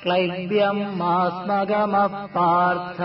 क्लैब्यम् आस्मगमः पार्थ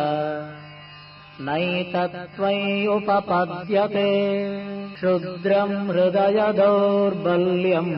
नैतत्त्वय्युपपद्यते क्षुद्रम् हृदय दौर्बल्यम्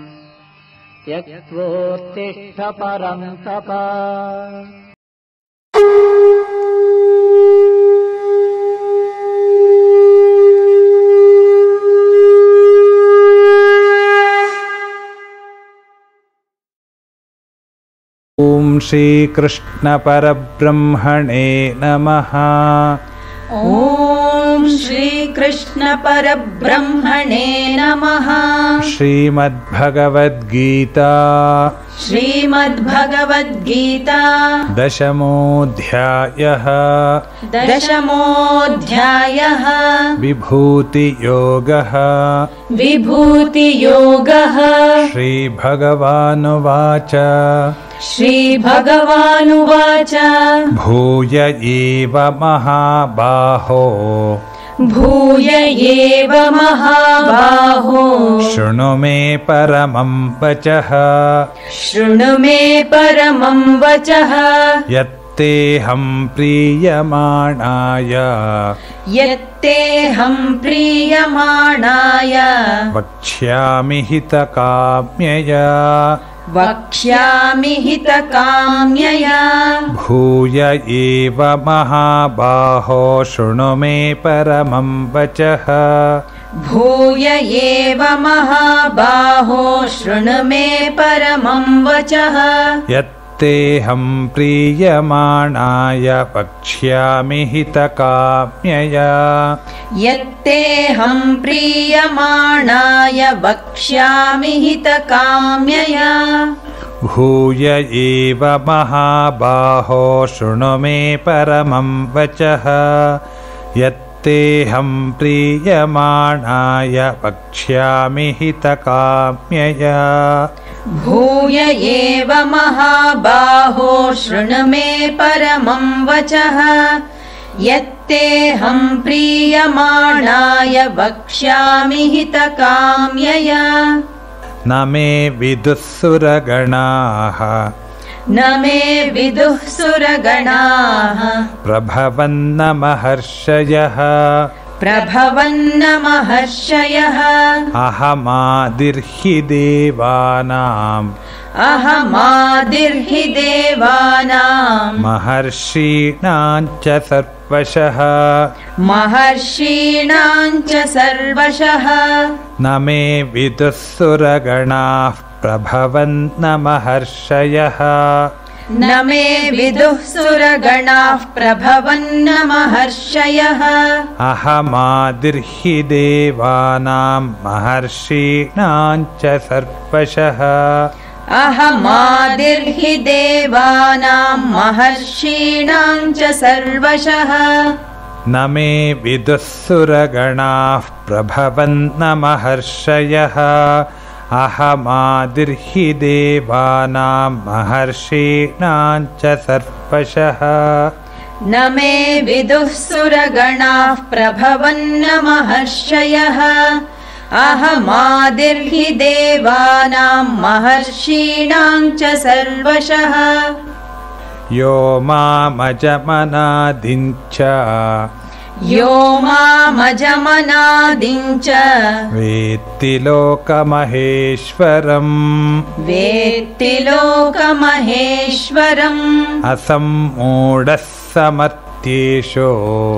त्यक्त्वोत्तिष्ठ परन्तप। ओम श्रीकृष्ण परब्रह्मणे नमः। ओम श्रीकृष्ण परब्रह्मणे नमः। श्रीमद्भगवद्गीता श्रीमद्भगवद्गीता दशमोऽध्यायः दशमोऽध्यायः विभूतियोगः विभूतियोगः। श्रीभगवानुवाच श्रीभगवानुवाच भूय एव महाबाहो भूय एव महाबाहो शृणु मे परमं वचः शृणु मे परमं वचः यत्तेऽहं प्रीयमाणाय यत्तेऽहं प्रीयमाणाय वक्ष्यामि हितकाम्यया वक्ष्यामि हितकाम्यया। भूय एव महाबाहो शृणु मे परमं वचः भूय एव महाबाहो शृणु मे परमं वचः यत्तेऽहं प्रीयमाणाय वक्ष्यामि हितकाम्यया यत्तेऽहं प्रीयमाणाय वक्ष्यामि हितकाम्यया। भूय एव महाबाहो शृणु मे परमं वचः यत्तेऽहं प्रीयमाणाय वक्ष्यामि हितकाम्यया भूय एव महाबाहो शृणु मे परमं वचः यत्तेऽहं प्रीयमाणाय वक्ष्यामि हितकाम्यया। न मे विदुः सुरगणाः न मे विदुः सुरगणाः प्रभवन्न महर्षयः प्रभवन्न महर्षयः अहमादिर्हि देवानाम् अहमादिर्हि देवानां महर्षीणां च सर्वशः महर्षीणां च सर्वशः। न मे विदुः सुरगणाः प्रभवन्न महर्षयः न मे विदुः सुरगणाः प्रभवन्न महर्षयः अहमादिर्हि देवानां महर्षीणां च सर्वशः अहमादिर्हि देवानां महर्षीणां च सर्वशः। न मे विदुः सुरगणाः प्रभवन्न महर्षयः अहमादिर्हि देवानां महर्षीणां च सर्वशः न मे विदुः सुरगणाः प्रभवन्न महर्षयः अहमादिर्हि देवानां महर्षीणां च सर्वशः। यो मामजमनादिं च यो मामजमनादिं च वेत्ति लोकमहेश्वरम् वेत्ति लोकमहेश्वरम् असम्मूढः समर्थ्येषु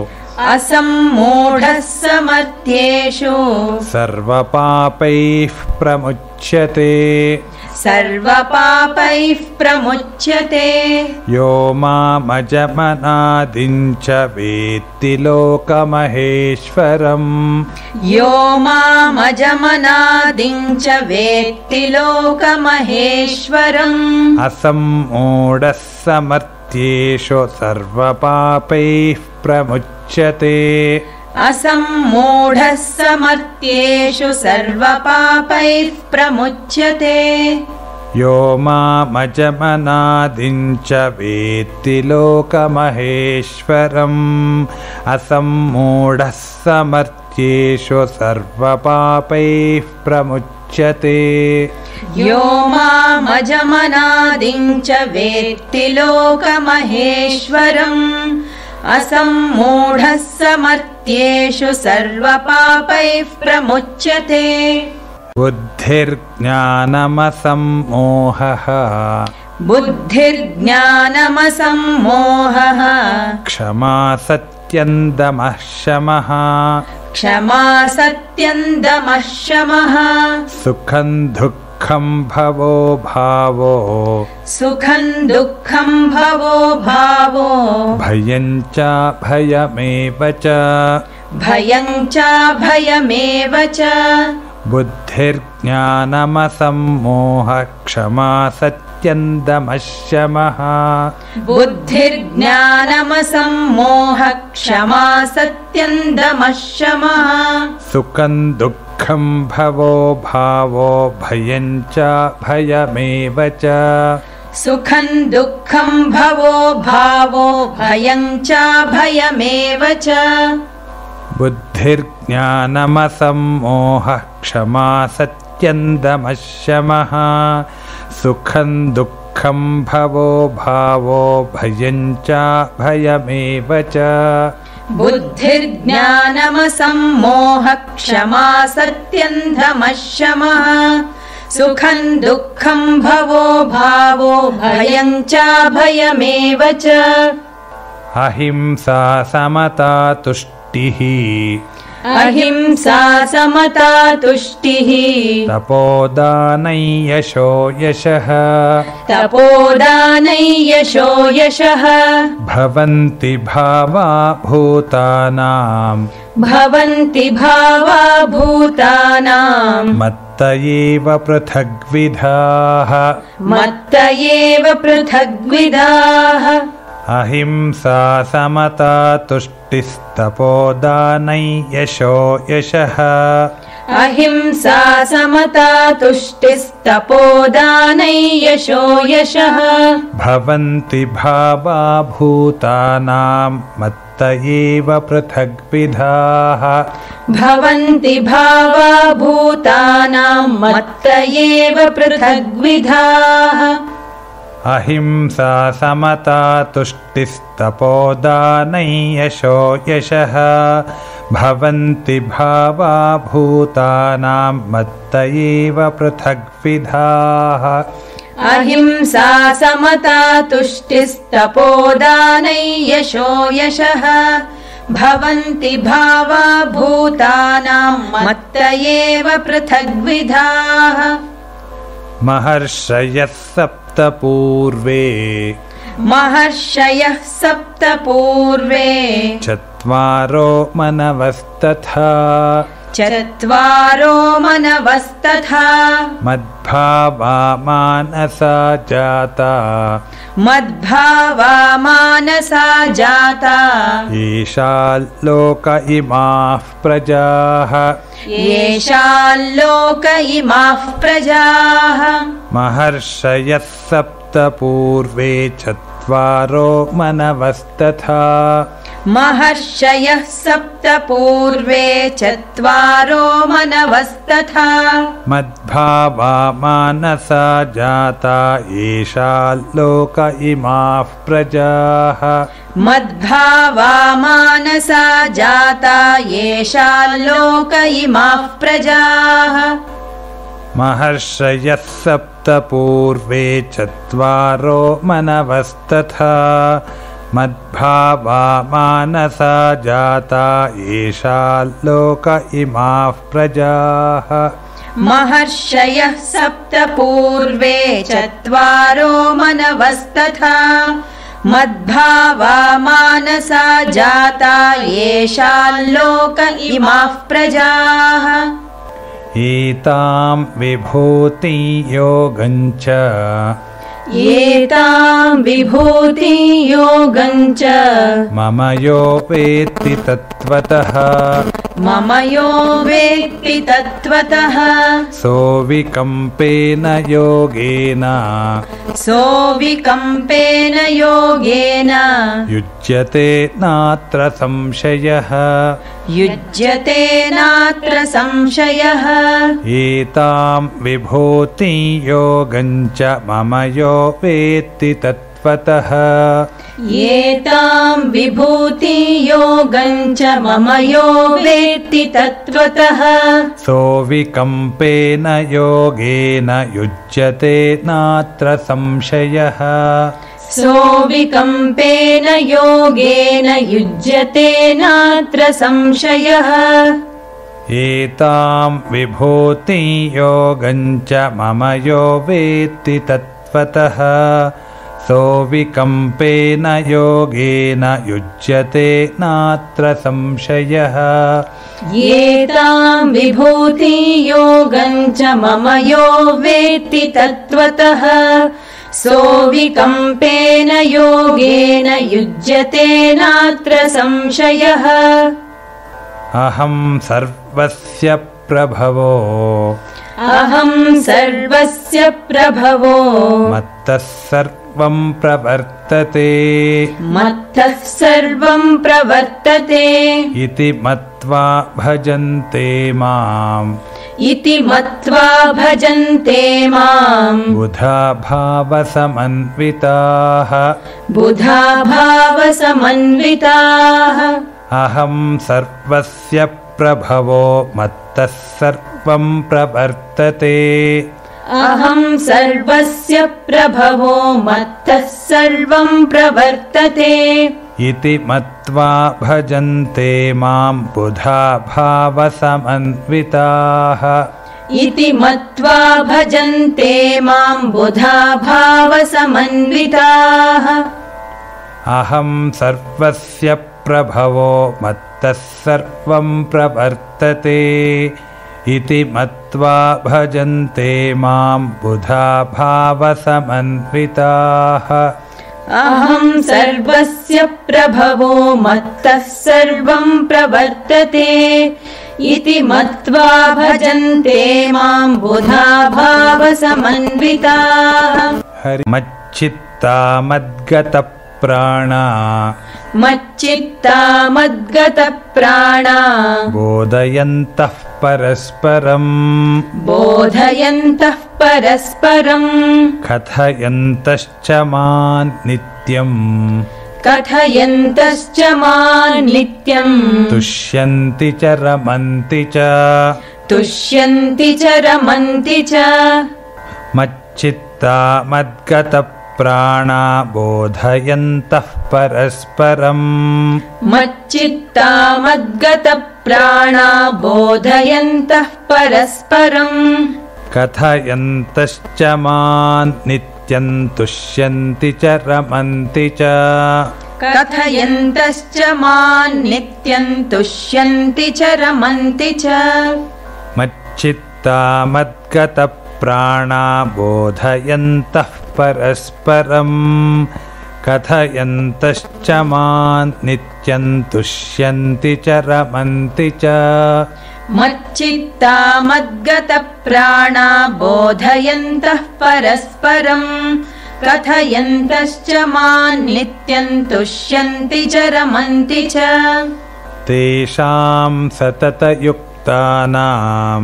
असम्मूढः समर्थ्येषु सर्वपापैः प्रमुच्यते सर्वपापैः प्रमुच्यते। यो मामजमनादिं च वेत्ति लोकमहेश्वरम् यो मामजमनादिं च वेत्ति लोकमहेश्वरम् असम्मूढः समर्थ्येषु सर्वपापैः प्रमुच्यते असम्मूढः समर्थ्येषु सर्वपापैः प्रमुच्यते। यो मामजमनादिं च वेत्ति लोकमहेश्वरम् असम्मूढः समर्थ्येषु सर्वपापैः प्रमुच्यते। यो मामजमनादिं च वेत्ति लोकमहेश्वरम् असम्मूढः समर्थ्येषु सर्वपापैः प्रमुच्यते बुद्धिर्ज्ञानमसम्मोहः बुद्धिर्ज्ञानमसम्मोहः क्षमा सत्यं दमः शमः क्षमा सत्यं दमः शमः सुखं दुःखं भवो भावो सुखं दुःखं भवो भावो भयं च भयमेव च भयं च भयमेव च बुद्धिर्ज्ञानमसम्मोहः क्षमा सत्यं दमः शमः बुद्धिर्ज्ञानमसम्मोहः क्षमा सत्यं दमः शमः सुखं दुःखं भवो भावो भयं च भयमेव च सुखं दुःखं भवो भावो भयं च भयमेव च बुद्धिर्ज्ञानमसम्मोहः क्षमा सत्यं दमः शमः सुखं दुःखं भवो भावो भयं च भयमेव च बुद्धिर्ज्ञानमसम्मोहः क्षमा सत्यं दमः शमः सुखं दुःखं भवो भावो भयं च भयमेव च अहिंसा समता तुष्टिः अहिंसा समता तुष्टिः तपोदानै यशो यशः तपोदानै यशो यशः भवन्ति भावा भूतानां भवन्ति भावा भूतानां मत्त एव पृथग्विधाः मत्त एव पृथग्विधाः अहिंसा समता तुष्टिस्तपोदानै यशो यशः अहिंसा समता तुष्टिस्तपोदानै यशो यशः भवन्ति भावा भूतानां मत्त एव पृथग्विधाः भवन्ति भावा भूतानां मत्त एव पृथग्विधाः अहिंसा समता तुष्टिस्तपोदानै यशो यशः भवन्ति भावा भूतानां मत्त एव पृथग्विधाः अहिंसा समता तुष्टिस्तपोदानै यशो यशः भवन्ति भावा भूतानां मत्त एव पृथग्विधाः महर्षयः सप्त पूर्वे महर्षयः सप्त पूर्वे चत्वारो मनवस्तथा चत्वारो मनवस्तथा मद्भावा मानसा जाता मद्भावा मानसा जाता येषा लोक इमाः प्रजाः येषाल्लोक इमाः प्रजाः महर्षयः सप्त पूर्वे चत्वारो मनवस्तथा महर्षयः सप्त पूर्वे चत्वारो मनवस्तथा मद्भावा मानसा जाता येषा लोक इमाः प्रजाः मद्भावा मानसा जाता येषाल्लोक इमाः प्रजाः महर्षयः सप्त पूर्वे चत्वारो मनवस्तथा मद्भावा मानसा जाता येषा लोक इमाः प्रजाः महर्षयः सप्त पूर्वे चत्वारो मनवस्तथा मद्भावा मानसा जाता येषाल्लोक इमाः प्रजाः एतां विभूति योगं च एतां विभूति योगं च मम यो वेत्ति तत्त्वतः मम यो वेत्ति तत्त्वतः सोऽविकम्पेन योगेन सोऽविकम्पेन योगेन युज्यते नात्र संशयः युज्यते नात्र संशयः एतां विभूतिं योगं च मम यो वेत्ति तत्त्वतः एतां विभूति योगं च मम यो वेत्ति तत्त्वतः सोऽविकम्पेन योगेन युज्यते नात्र संशयः सोऽविकम्पेन योगेन युज्यते नात्र संशयः एतां विभूतिं योगं च मम यो वेत्ति तत्त्वतः सोऽविकम्पेन योगेन युज्यते नात्र संशयः एतां विभूति योगं च मम यो वेत्ति तत्त्वतः सोऽविकम्पेन योगेन युज्यते नात्र संशयः अहं सर्वस्य प्रभवो अहं सर्वस्य प्रभवो मत्तः सर्वं प्रवर्तते मत्तः सर्वं प्रवर्तते इति मत्वा भजन्ते माम् इति मत्वा भजन्ते माम् बुधा भावसमन्विताः बुधा भावसमन्विताः अहं सर्वस्य प्रभवो मत्तः सर्वं प्रवर्तते अहं सर्वस्य प्रभवो मत्तः सर्वं प्रवर्तते इति मत्वा भजन्ते मां बुधा भावसमन्विताः इति मत्वा भजन्ते मां बुधा भावसमन्विताः अहं सर्वस्य प्रभवो मत्तः सर्वं प्रवर्तते इति मत्वा भजन्ते मां बुधा भावसमन्विताः अहं सर्वस्य प्रभवो मत्तः सर्वं प्रवर्तते इति मत्वा भजन्ते मां बुधा भावसमन्विताः मच्चित्ता मद्गतप्राणा मच्चित्ता मद्गतप्राणा बोधयन्तः परस्परम् बोधयन्तः परस्परम् कथयन्तश्च मान् नित्यम् कथयन्तश्च मान् नित्यम् तुष्यन्ति च रमन्ति च तुष्यन्ति च रमन्ति च मच्चित्ता मद्गतप्राणा बोधयन्तः परस्परम् मच्चित्ता मद्गतप्राणा बोधयन्तः परस्परम् कथयन्तश्च मान् नित्यम् तुष्यन्ति च रमन्ति च कथयन्तश्च मान् नित्यम् तुष्यन्ति च रमन्ति च मच्चित्ता मद्गतप्राणा बोधयन्तः परस्परम् कथयन्तश्च मान् नित्यम् तुष्यन्ति च रमन्ति च मच्चित्ता मद्गतप्राणा बोधयन्तः परस्परम् कथयन्तश्च मान् नित्यम् तुष्यन्ति च रमन्ति च तेषां सततयुक्तानां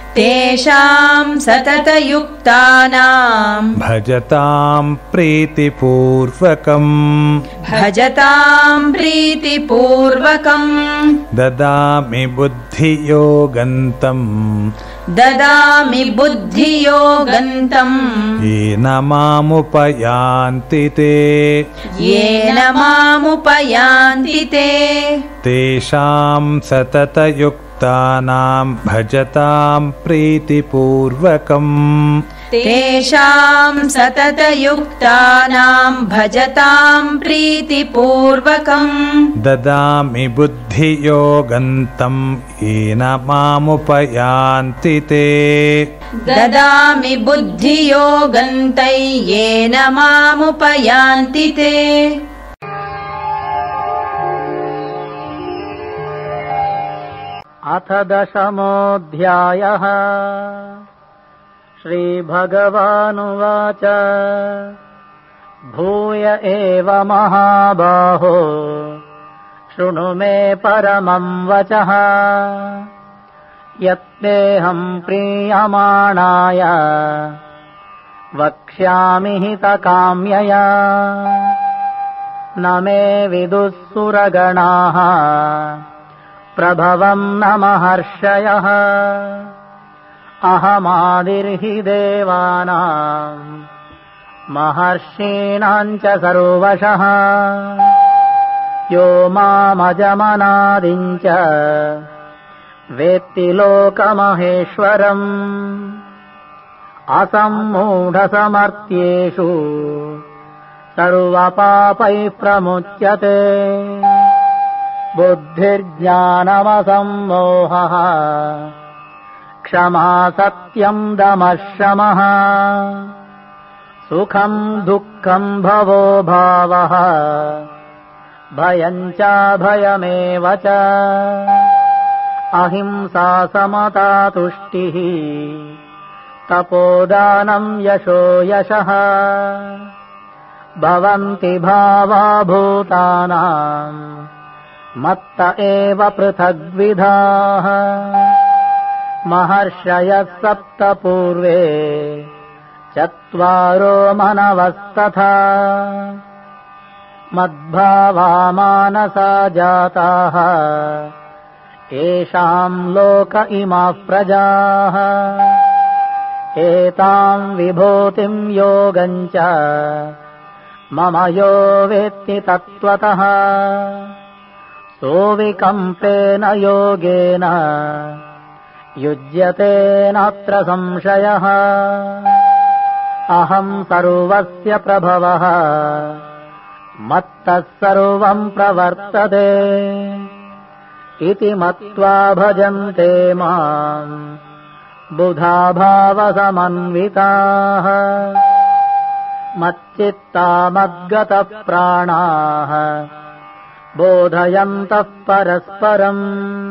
भजतां प्रीतिपूर्वकम् ददामि बुद्धियोगन्तम् येन मामुपयान्ति ते तेषां सततयुक्तानां भजतां प्रीतिपूर्वकम् ददामि बुद्धियोगन्तं येन मामुपयान्ति ते ददामि बुद्धियोगन्तै येन मामुपयान्ति ते अथ 10मोऽध्यायः। श्रीभगवानुवाच भूय एव महाबाहो शृणु मे परमं वचः यत्तेऽहं प्रीयमाणाय वक्ष्यामि हितकाम्यया न मे विदुः सुरगणाः प्रभवं न महर्षयः अहमादिर्हि देवानां महर्षीणां च सर्वशः यो मामजमनादिं च वेत्ति लोकमहेश्वरम् असम्मूढसमर्थ्येषु सर्वपापैः प्रमुच्यते बुद्धिर्ज्ञानमसम्मोहः क्षमा सत्यं दमः शमः सुखं दुःखं भवो भावः भयं चाभयमेव च अहिंसा समता तुष्टिः तपोदानं यशो यशः भवन्ति भावा भूतानां मत्त एव पृथग्विधाः महर्षयः सप्त पूर्वे चत्वारो मनवस्तथा मद्भावा मानसा जाताः येषां लोक इमाः प्रजाः एतां विभूतिं योगं च मम यो वेत्ति तत्त्वतः सोऽविकम्पेन योगेन युज्यते नात्र संशयः अहं सर्वस्य प्रभवः मत्तः सर्वं प्रवर्तते इति मत्वा भजन्ते माम् बुधा भावसमन्विताः मच्चित्ता मद्गतप्राणाः बोधयन्तः परस्परम्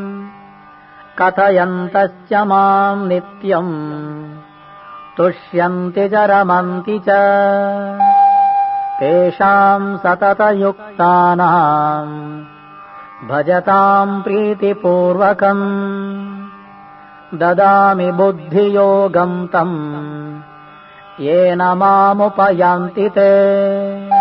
कथयन्तश्च माम् नित्यम् तुष्यन्ति च रमन्ति च तेषाम् सततयुक्तानाम् भजताम् प्रीतिपूर्वकम् ददामि बुद्धियोगं तम् येन मामुपयान्ति ते।